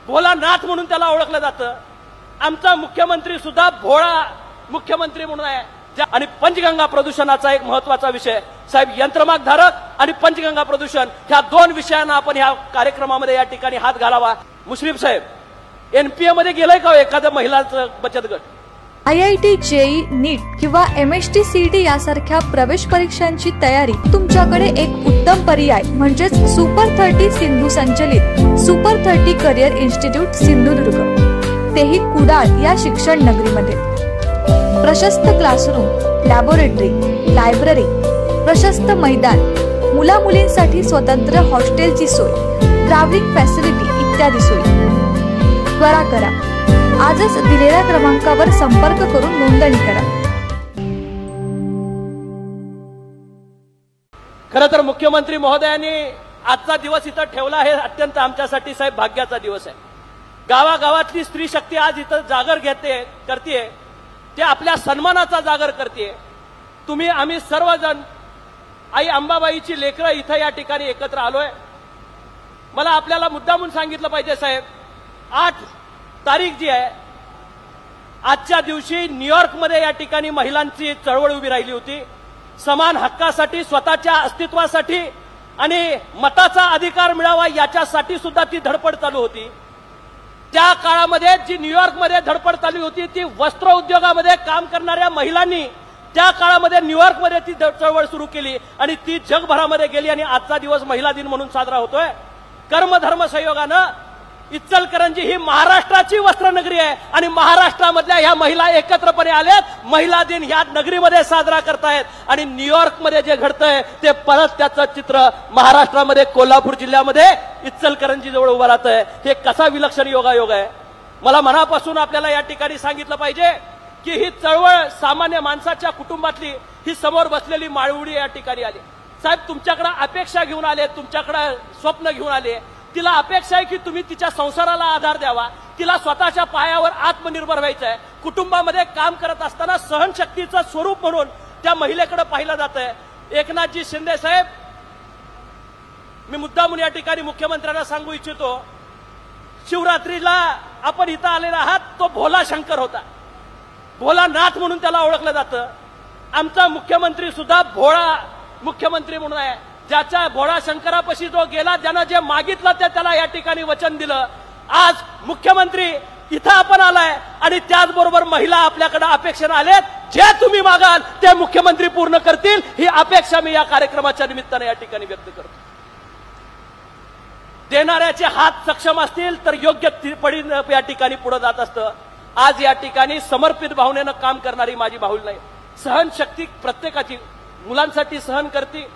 भोलानाथ म्हणून त्याला ओळखलं जातं। आमचा मुख्यमंत्री सुद्धा भोळा मुख्यमंत्री म्हणून आहे। आणि पंचगंगा प्रदूषणाचा एक महत्त्वाचा विषय साहेब, यंत्रमाग धारक आणि पंचगंगा प्रदूषण ह्या दोन विषयांना आपण ह्या कार्यक्रमामध्ये या ठिकाणी हात घालावा। मुश्रीफ साहेब, एनपीए मध्ये गेलंय का एखाद्या महिलांचं बचत गट? IIT, JEE, नीट किंवा MHT CET यासारख्या प्रवेश परीक्षांची तयारी तुमच्याकडे एक उत्तम पर्याय म्हणजेच सुपर 30 सिंधू संचलित सुपर 30 करिअर इन्स्टिट्यूट सिंधुदुर्ग, तेही कुडाळ या शिक्षण नगरीमध्ये। प्रशस्त क्लासरूम, लॅबोरेटरी, लायब्ररी, प्रशस्त मैदान, मुला मुलींसाठी स्वतंत्र हॉस्टेलची सोय, ट्रॅव्हलिंग फॅसिलिटी इत्यादी सोयी। त्वरा करा, आजच दिलेल्या क्रमांकावर संपर्क करून नोंदणी करा। खरं तर मुख्यमंत्री महोदयांनी आजचा दिवस इथं ठेवला हे अत्यंत आमच्यासाठी साहेब भाग्याचा दिवस आहे। गावागावातली स्त्री शक्ती आज इथं जागर करते, ते आपल्या सन्मानाचा जागर करते। तुम्ही आम्ही सर्वजण आई अंबाबाईची लेकरं इथं या ठिकाणी एकत्र आलोय। मला आपल्याला मुद्दामून सांगितलं पाहिजे साहेब, 8 तारीख जी आहे, आजच्या दिवशी न्यूयॉर्कमध्ये या ठिकाणी महिलांची चळवळ उभी राहिली होती। समान हक्कासाठी, स्वतःच्या अस्तित्वासाठी आणि मताचा अधिकार मिळावा याच्यासाठी सुद्धा ती धडपड चालू होती। त्या काळामध्ये जी न्यूयॉर्कमध्ये धडपड चालू होती ती वस्त्र उद्योगामध्ये काम करणाऱ्या महिलांनी त्या काळामध्ये न्यूयॉर्कमध्ये ती चळवळ सुरू केली आणि ती जगभरामध्ये गेली आणि आजचा दिवस महिला दिन म्हणून साजरा होतोय। कर्मधर्म संयोगानं इचलकरंजी ही महाराष्ट्राची वस्त्रनगरी आहे आणि महाराष्ट्रामधल्या ह्या महिला एकत्रपणे आल्यात, महिला दिन ह्या नगरीमध्ये साजरा करतायत आणि न्यूयॉर्कमध्ये जे घडतंय ते परत त्याचं चित्र महाराष्ट्रामध्ये कोल्हापूर जिल्ह्यामध्ये इचलकरंजी जवळ उभं राहतंय। हे कसा विलक्षण योगायोग आहे। मला मनापासून आपल्याला या ठिकाणी सांगितलं पाहिजे की ही चळवळ सामान्य माणसाच्या कुटुंबातली ही समोर बसलेली माळवडी या ठिकाणी आली। साहेब, तुमच्याकडे अपेक्षा घेऊन आले, तुमच्याकडे स्वप्न घेऊन आले। तिला अपेक्षा आहे की तुम्ही तिच्या संसाराला आधार द्यावा, तिला स्वतःच्या पायावर आत्मनिर्भर व्हायचं आहे। कुटुंबामध्ये काम करत असताना सहनशक्तीचं स्वरूप म्हणून त्या महिलेकडे पाहिलं जातंय। एकनाथजी शिंदे साहेब, मी मुद्दामून या ठिकाणी मुख्यमंत्र्यांना सांगू इच्छितो, शिवरात्रीला आपण इथं आलेला आहात, तो भोला शंकर होता, भोलानाथ म्हणून त्याला ओळखलं जातं। आमचा मुख्यमंत्री सुद्धा भोळा मुख्यमंत्री म्हणून आहे। ज्याच्या भोळा शंकरापाशी जो गेला, ज्यानं जे मागितलं ते त्याला या ठिकाणी वचन दिलं। आज मुख्यमंत्री इथं आपण आलाय आणि त्याचबरोबर महिला आपल्याकडे अपेक्षेने आलेत, जे तुम्ही मागाल ते मुख्यमंत्री पूर्ण करतील ही अपेक्षा मी या कार्यक्रमाच्या निमित्ताने या ठिकाणी व्यक्त करतो। देणाऱ्याचे हात सक्षम असतील तर योग्य पडीने या ठिकाणी पुढे जात असतं। आज या ठिकाणी समर्पित भावनेनं काम करणारी माझी बाहुल नाही, सहनशक्ती प्रत्येकाची, मुलांसाठी सहन करते,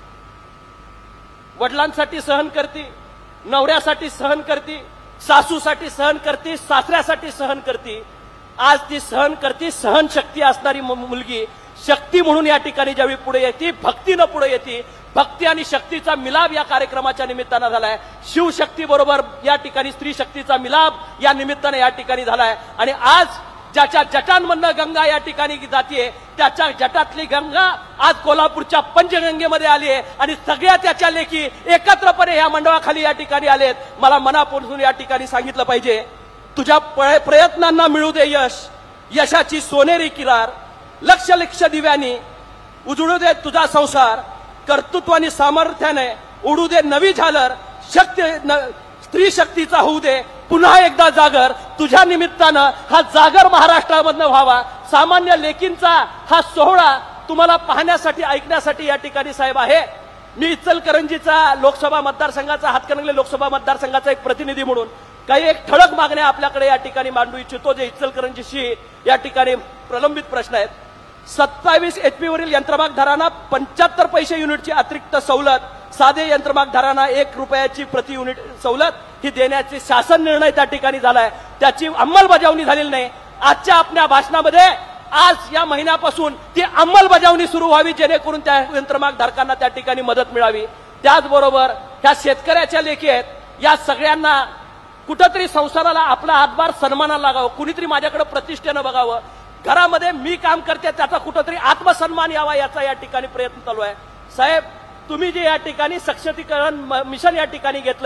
वडिलांसाठी सहन करते, नवऱ्यासाठी सहन करते, सासूसाठी सहन करते, सासऱ्यासाठी सहन करते। आज ती सहन करते, सहनशक्ती असणारी मुलगी शक्ती म्हणून या ठिकाणी ज्यावेळी पुढे येते, भक्तीनं पुढे येते। भक्ती आणि शक्तीचा मिलाप या कार्यक्रमाच्या निमित्तानं झालाय। शिवशक्ती बरोबर या ठिकाणी स्त्री शक्तीचा मिलाप या निमित्तानं या ठिकाणी झालाय आणि आज ज्याच्या जटांमधनं गंगा या ठिकाणी जातीये, त्याच्या जटातली गंगा आज कोल्हापूरच्या पंचगंगेमध्ये आली आहे आणि सगळ्या त्याच्या लेखी एकत्रपणे या मंडळाखाली या ठिकाणी आलेत। मला मनापासून या ठिकाणी सांगितलं पाहिजे, तुझ्या प्रयत्नांना मिळू दे यश, यशाची सोनेरी किरार, लक्ष लक्ष दिव्यानी उजळू दे तुझा संसार, कर्तृत्वानी सामर्थ्याने उडू दे नवी झालर, स्त्री शक्तीचा होऊ दे पुन्हा एकदा जागर। तुझ्या निमित्तानं हा जागर महाराष्ट्रामधनं व्हावा। सामान्य लेकींचा हा सोहळा तुम्हाला पाहण्यासाठी, ऐकण्यासाठी या ठिकाणी साहेब आहे। मी इचलकरंजीचा लोकसभा मतदारसंघाचा, हातकणंगले लोकसभा मतदारसंघाचा एक प्रतिनिधी म्हणून काही एक ठळक मागण्या आपल्याकडे या ठिकाणी मांडू इच्छितो, जे इचलकरंजीशी या ठिकाणी प्रलंबित प्रश्न आहेत। 27 HP वरील यंत्रमागधारांना 75 पैसे युनिटची अतिरिक्त सवलत, साधे यंत्रमागधारांना 1 रुपयाची प्रति युनिट सवलत ही देण्याचे शासन निर्णय त्या ठिकाणी झालाय, त्याची अंमलबजावणी झालेली नाही। आजच्या आपल्या भाषणामध्ये आज या महिन्यापासून ती अंमलबजावणी सुरू व्हावी, जेणेकरून त्या यंत्रमागधारकांना त्या ठिकाणी मदत मिळावी। त्याचबरोबर ह्या शेतकऱ्याच्या लेखी आहेत, या सगळ्यांना कुठेतरी संसाराला आपला हातभार सन्मानाला लागावं, कुणीतरी माझ्याकडे प्रतिष्ठेनं बघावं, घरामध्ये मी काम करते त्याचा कुठेतरी आत्मसन्मान यावा याचा या ठिकाणी प्रयत्न चालू आहे। साहेब, तुम्ही जे या ठिकाणी सशक्तीकरण मिशन या ठिकाणी घेतलंय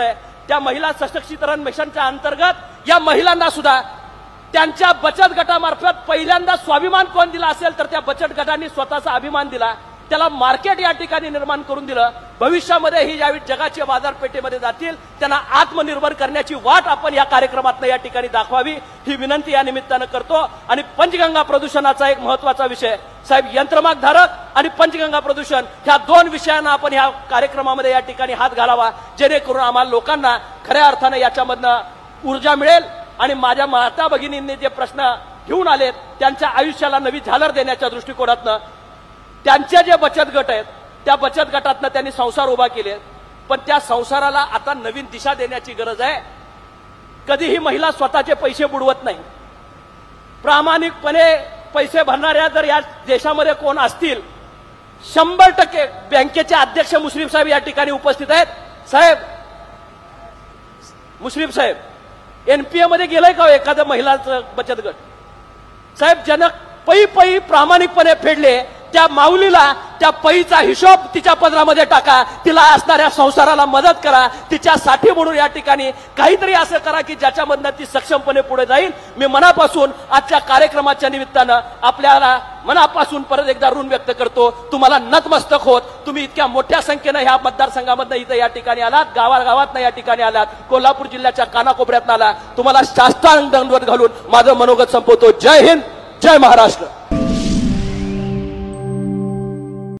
त्या महिला सशक्तीकरण मिशनच्या अंतर्गत या महिलांना सुद्धा त्यांच्या बचत गटामार्फत पहिल्यांदा स्वाभिमान कोण दिला असेल तर त्या बचत गटांनी स्वतःचा अभिमान दिला, त्याला मार्केट या ठिकाणी निर्माण करून दिलं. भविष्यामध्ये ही ज्यावेळी जगाच्या बाजारपेठेमध्ये जातील त्यांना आत्मनिर्भर करण्याची वाट आपण या कार्यक्रमातून या ठिकाणी दाखवावी ही विनंती या निमित्तानं करतो. आणि पंचगंगा प्रदूषणाचा एक महत्वाचा विषय साहेब, यंत्रमाग धारक आणि पंचगंगा प्रदूषण ह्या दोन विषयांना आपण ह्या कार्यक्रमामध्ये या ठिकाणी हात घालावा, जेणेकरून आम्हाला लोकांना खऱ्या अर्थानं याच्यामधनं ऊर्जा मिळेल. आणि माझ्या माता भगिनींनी जे प्रश्न घेऊन आलेत त्यांच्या आयुष्याला नवी झालर देण्याच्या दृष्टिकोनातनं त्यांचे जे बचत गट आहेत त्या बचत गटातनं त्यांनी संसार उभा केले, पण त्या संसाराला आता नवीन दिशा देण्याची गरज आहे. कधीही महिला स्वतःचे पैसे बुडवत नाही. प्रामाणिकपणे पैसे भरणाऱ्या जर या देशामध्ये कोण असतील 100% बँकेचे अध्यक्ष मुश्रीफ साहेब या ठिकाणी उपस्थित आहेत. साहेब मुश्रीफ साहेब, एनपीए मध्ये गेलंय का एखाद्या महिलाचं बचत गट? साहेब, जनक पै प्रामाणिकपणे फेडले, त्या माऊलीला त्या पैचा हिशोब तिच्या पदरामध्ये टाका, तिला असणाऱ्या संसाराला मदत करा, तिच्यासाठी म्हणून या ठिकाणी काहीतरी असं करा की ज्याच्यामधनं ती सक्षमपणे पुढे जाईल. मी मनापासून आजच्या कार्यक्रमाच्या निमित्तानं आपल्याला मनापासून परत एकदा ऋण व्यक्त करतो. तुम्हाला नतमस्तक होत तुम्ही इतक्या मोठ्या संख्येनं ह्या मतदारसंघामधनं इथं या ठिकाणी आलात, गावागावातनं या ठिकाणी आलात, कोल्हापूर जिल्ह्याच्या कानाकोपऱ्यातनं आला. तुम्हाला साष्टांग दंडवत घालून माझं मनोगत संपवतो. जय हिंद, जय महाराष्ट्र.